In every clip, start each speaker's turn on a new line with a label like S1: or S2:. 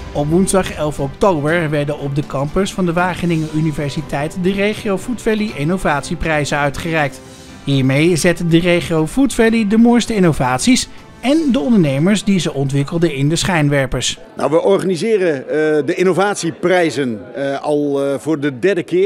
S1: Op woensdag 11 oktober werden op de campus van de Wageningen Universiteit de Regio Food Valley innovatieprijzen uitgereikt. Hiermee zet de Regio Food Valley de mooiste innovaties en de ondernemers die ze ontwikkelden in de schijnwerpers.
S2: Nou, we organiseren de innovatieprijzen al voor de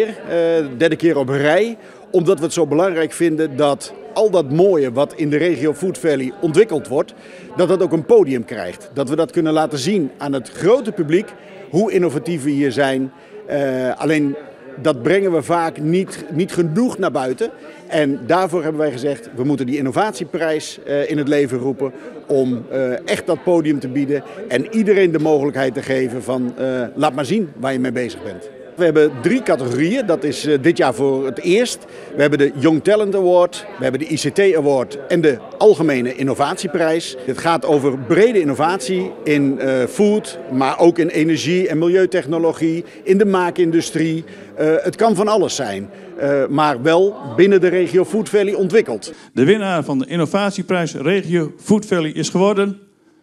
S2: derde keer op rij. Omdat we het zo belangrijk vinden dat al dat mooie wat in de Regio Food Valley ontwikkeld wordt, dat dat ook een podium krijgt. Dat we dat kunnen laten zien aan het grote publiek, hoe innovatief we hier zijn. Alleen dat brengen we vaak niet genoeg naar buiten. En daarvoor hebben wij gezegd, we moeten die innovatieprijs in het leven roepen om echt dat podium te bieden en iedereen de mogelijkheid te geven van laat maar zien waar je mee bezig bent. We hebben 3 categorieën, dat is dit jaar voor het eerst. We hebben de Young Talent Award, we hebben de ICT Award en de Algemene Innovatieprijs. Het gaat over brede innovatie in food, maar ook in energie- en milieutechnologie, in de maakindustrie. Het kan van alles zijn, maar wel binnen de Regio Food Valley ontwikkeld.
S3: De winnaar van de innovatieprijs Regio Food Valley is geworden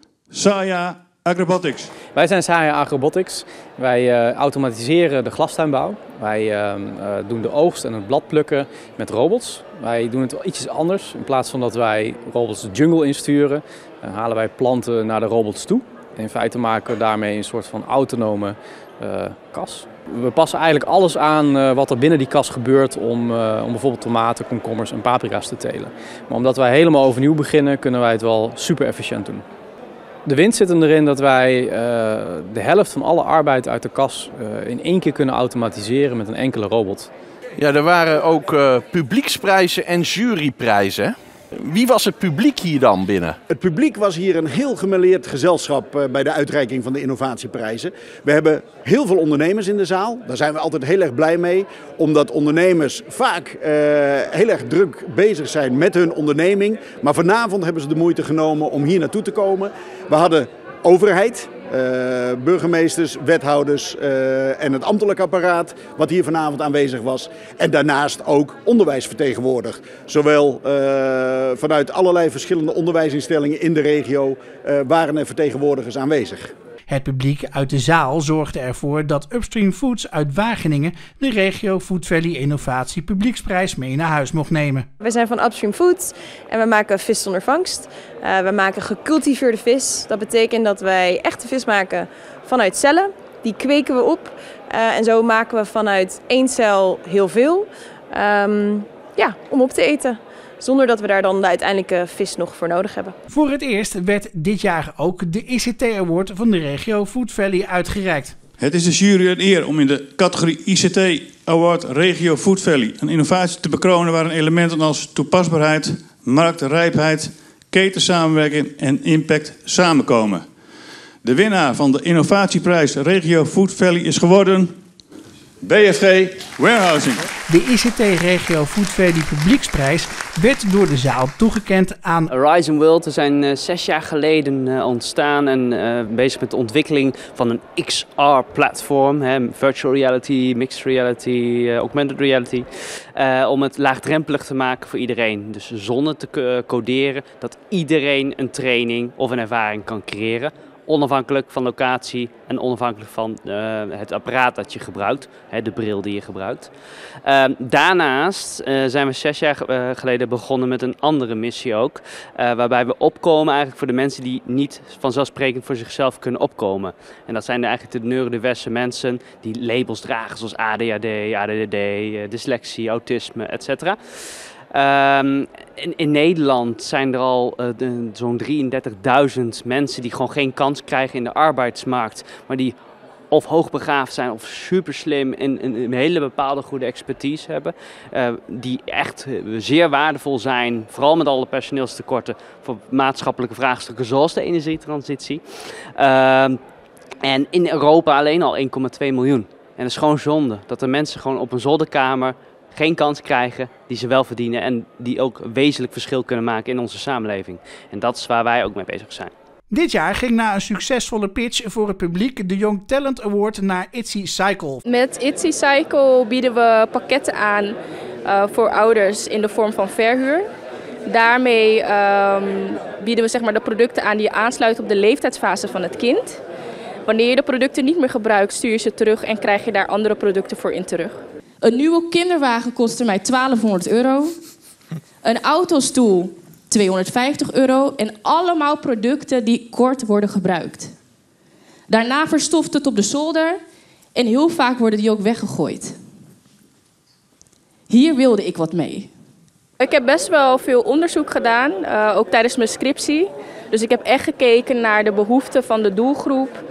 S3: Saya Agrobotics.
S4: Wij zijn Saya Agrobotics. Wij automatiseren de glastuinbouw. Wij doen de oogst en het bladplukken met robots. Wij doen het wel ietsjes anders. In plaats van dat wij robots de jungle insturen, halen wij planten naar de robots toe. In feite maken we daarmee een soort van autonome kas. We passen eigenlijk alles aan wat er binnen die kas gebeurt om bijvoorbeeld tomaten, komkommers en paprika's te telen. Maar omdat wij helemaal overnieuw beginnen, kunnen wij het wel super efficiënt doen. De winst zit erin dat wij de helft van alle arbeid uit de kas in 1 keer kunnen automatiseren met een enkele robot.
S5: Ja, er waren ook publieksprijzen en juryprijzen. Wie was het publiek hier dan binnen?
S2: Het publiek was hier een heel gemêleerd gezelschap bij de uitreiking van de innovatieprijzen. We hebben heel veel ondernemers in de zaal. Daar zijn we altijd heel erg blij mee. Omdat ondernemers vaak heel erg druk bezig zijn met hun onderneming. Maar vanavond hebben ze de moeite genomen om hier naartoe te komen. We hadden overheid, burgemeesters, wethouders en het ambtelijk apparaat wat hier vanavond aanwezig was. En daarnaast ook onderwijs vertegenwoordigd. Zowel vanuit allerlei verschillende onderwijsinstellingen in de regio waren er vertegenwoordigers aanwezig.
S1: Het publiek uit de zaal zorgde ervoor dat Upstream Foods uit Wageningen de Regio Food Valley Innovatie Publieksprijs mee naar huis mocht nemen.
S6: We zijn van Upstream Foods en we maken vis zonder vangst. We maken gecultiveerde vis. Dat betekent dat wij echte vis maken vanuit cellen. Die kweken we op en zo maken we vanuit 1 cel heel veel om op te eten. Zonder dat we daar dan de uiteindelijke vis nog voor nodig hebben.
S1: Voor het eerst werd dit jaar ook de ICT Award van de Regio Food Valley uitgereikt.
S3: Het is de jury een eer om in de categorie ICT Award Regio Food Valley een innovatie te bekronen waarin elementen als toepasbaarheid, marktrijpheid, ketensamenwerking en impact samenkomen. De winnaar van de innovatieprijs Regio Food Valley is geworden BFG Warehousing.
S1: De ICT Regio Food Valley Publieksprijs werd door de zaal toegekend aan
S7: Horizon World. We zijn 6 jaar geleden ontstaan en bezig met de ontwikkeling van een XR-platform. Virtual reality, mixed reality, augmented reality. Om het laagdrempelig te maken voor iedereen. Dus zonder te coderen, dat iedereen een training of een ervaring kan creëren. Onafhankelijk van locatie en onafhankelijk van het apparaat dat je gebruikt, de bril die je gebruikt. Daarnaast zijn we 6 jaar geleden begonnen met een andere missie ook. Waarbij we opkomen eigenlijk voor de mensen die niet vanzelfsprekend voor zichzelf kunnen opkomen. En dat zijn eigenlijk de neurodiverse mensen die labels dragen zoals ADHD, ADD, dyslexie, autisme, etc. In Nederland zijn er al zo'n 33.000 mensen die gewoon geen kans krijgen in de arbeidsmarkt. Maar die of hoogbegaafd zijn of super slim en een hele bepaalde goede expertise hebben. Die echt zeer waardevol zijn, vooral met alle personeelstekorten voor maatschappelijke vraagstukken zoals de energietransitie. En in Europa alleen al 1,2 miljoen. En dat is gewoon zonde dat de mensen gewoon op een zolderkamer geen kans krijgen die ze wel verdienen en die ook wezenlijk verschil kunnen maken in onze samenleving. En dat is waar wij ook mee bezig zijn.
S1: Dit jaar ging na een succesvolle pitch voor het publiek de Young Talent Award naar Itsy Cycle.
S8: Met Itsy Cycle bieden we pakketten aan voor ouders in de vorm van verhuur. Daarmee bieden we de producten aan die aansluiten op de leeftijdsfase van het kind. Wanneer je de producten niet meer gebruikt, stuur je ze terug en krijg je daar andere producten voor in terug.
S9: Een nieuwe kinderwagen kostte mij €1200. Een autostoel €250 en allemaal producten die kort worden gebruikt. Daarna verstoft het op de zolder en heel vaak worden die ook weggegooid. Hier wilde ik wat mee.
S8: Ik heb best wel veel onderzoek gedaan, ook tijdens mijn scriptie. Dus ik heb echt gekeken naar de behoeften van de doelgroep.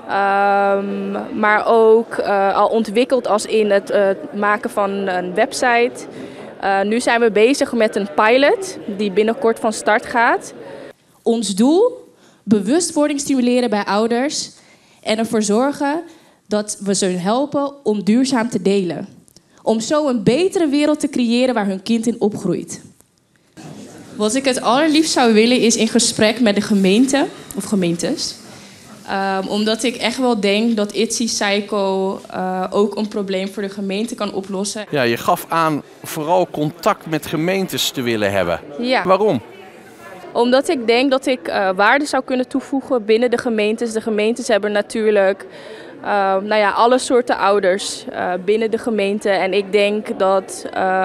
S8: Maar ook al ontwikkeld als in het maken van een website. Nu zijn we bezig met een pilot die binnenkort van start gaat.
S9: Ons doel? Bewustwording stimuleren bij ouders en ervoor zorgen dat we ze helpen om duurzaam te delen. Om zo een betere wereld te creëren waar hun kind in opgroeit. Wat ik het allerliefst zou willen is in gesprek met de gemeente of gemeentes. Omdat ik echt wel denk dat Itsy Cycle ook een probleem voor de gemeente kan oplossen.
S5: Ja, je gaf aan vooral contact met gemeentes te willen hebben.
S8: Ja.
S5: Waarom?
S8: Omdat ik denk dat ik waarde zou kunnen toevoegen binnen de gemeentes. De gemeentes hebben natuurlijk alle soorten ouders binnen de gemeente. En ik denk dat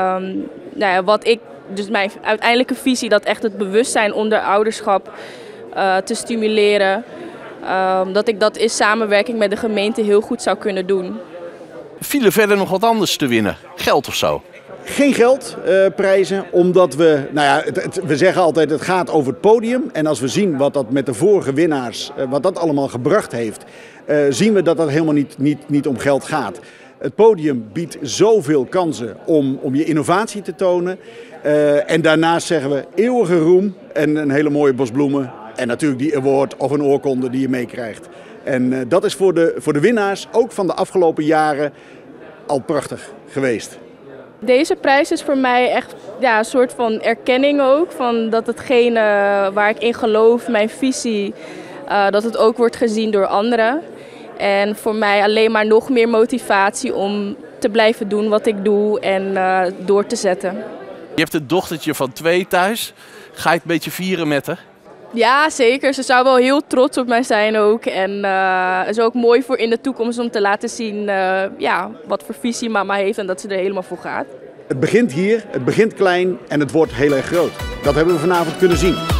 S8: dus mijn uiteindelijke visie, dat echt het bewustzijn onder ouderschap te stimuleren. Dat ik dat in samenwerking met de gemeente heel goed zou kunnen doen.
S5: Viel er verder nog wat anders te winnen? Geld of zo?
S2: Geen geldprijzen, omdat we zeggen altijd het gaat over het podium. En als we zien wat dat met de vorige winnaars, wat dat allemaal gebracht heeft, zien we dat dat helemaal niet om geld gaat. Het podium biedt zoveel kansen om je innovatie te tonen. En daarnaast zeggen we eeuwige roem en een hele mooie bos bloemen. En natuurlijk die award of een oorkonde die je meekrijgt. En dat is voor de winnaars, ook van de afgelopen jaren, al prachtig geweest.
S8: Deze prijs is voor mij echt een soort van erkenning ook. Van dat hetgene waar ik in geloof, mijn visie, dat het ook wordt gezien door anderen. En voor mij alleen maar nog meer motivatie om te blijven doen wat ik doe en door te zetten.
S5: Je hebt een dochtertje van 2 thuis. Ga je het een beetje vieren met haar?
S8: Ja, zeker. Ze zou wel heel trots op mij zijn ook. En het is ook mooi voor in de toekomst om te laten zien wat voor visie mama heeft en dat ze er helemaal voor gaat.
S2: Het begint hier, het begint klein en het wordt heel erg groot. Dat hebben we vanavond kunnen zien.